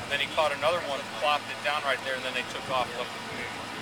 Then he caught another one, plopped it down right there, and then they took off. Left the community.